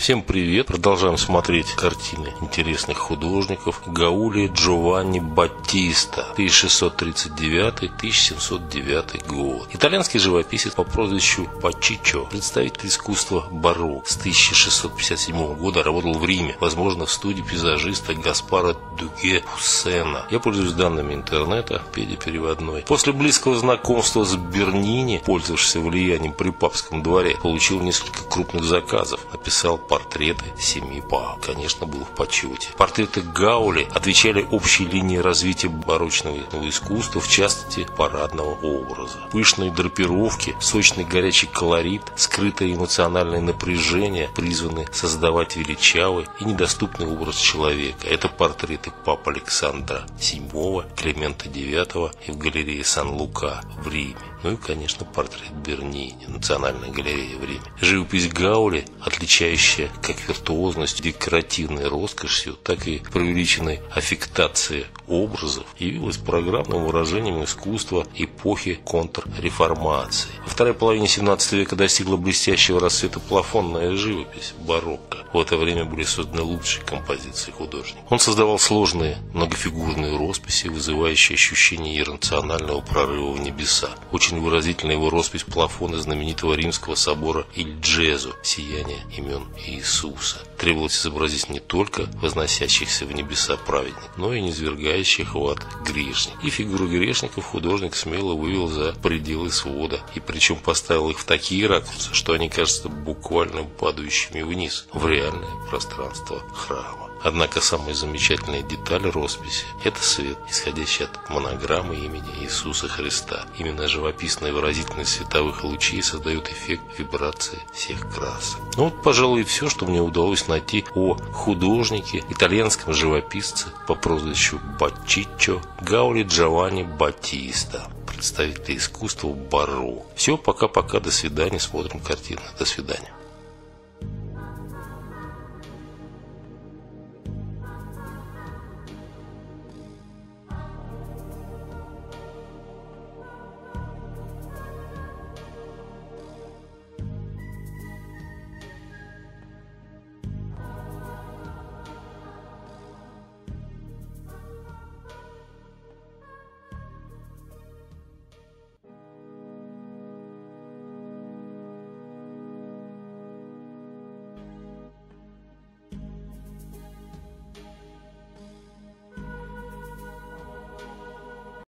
Всем привет! Продолжаем смотреть картины интересных художников. Гаули Джованни Баттиста, 1639-1709 год. Итальянский живописец по прозвищу Пачиччо, представитель искусства барокко. С 1657 года работал в Риме, возможно, в студии пейзажиста Гаспара Дюге Пуссена. Я пользуюсь данными интернета, переводной. После близкого знакомства с Бернини, пользовавшийся влиянием при папском дворе, получил несколько крупных заказов. Написал портреты 7 пап. Конечно, был в почете. Портреты Гаули отвечали общей линии развития барочного искусства, в частности, парадного образа. Пышные драпировки, сочный горячий колорит, скрытое эмоциональное напряжение призваны создавать величавый и недоступный образ человека. Это портреты пап Александра VII, Климента IX и в галерее Сан-Лука в Риме. Ну и, конечно, портрет Бернини, Национальная галерея в Риме. Живопись Гаули, отличающая как виртуозностью, декоративной роскошью, так и преувеличенной аффектацией образов, явилась программным выражением искусства эпохи контрреформации. Во второй половине 17 века достигла блестящего расцвета плафонная живопись, барокко. В это время были созданы лучшие композиции художника. Он создавал сложные многофигурные росписи, вызывающие ощущение иррационального прорыва в небеса. Очень выразительна его роспись плафона знаменитого римского собора Иль-Джезо «Сияние имен Иисуса». Требовалось изобразить не только возносящихся в небеса праведников, но и низвергающих в ад грешников. И фигуры грешников художник смело вывел за пределы свода, и причем поставил их в такие ракурсы, что они кажутся буквально падающими вниз, в реальное пространство храма. Однако самая замечательная деталь росписи – это свет, исходящий от монограммы имени Иисуса Христа. Именно живописная выразительность световых лучей создает эффект вибрации всех красок. Ну вот, пожалуй, и все, что мне удалось найти о художнике, итальянском живописце по прозвищу Пачиччо Гаули Джованни Баттиста, представитель искусства барокко. Все, пока-пока, до свидания, смотрим картины. До свидания.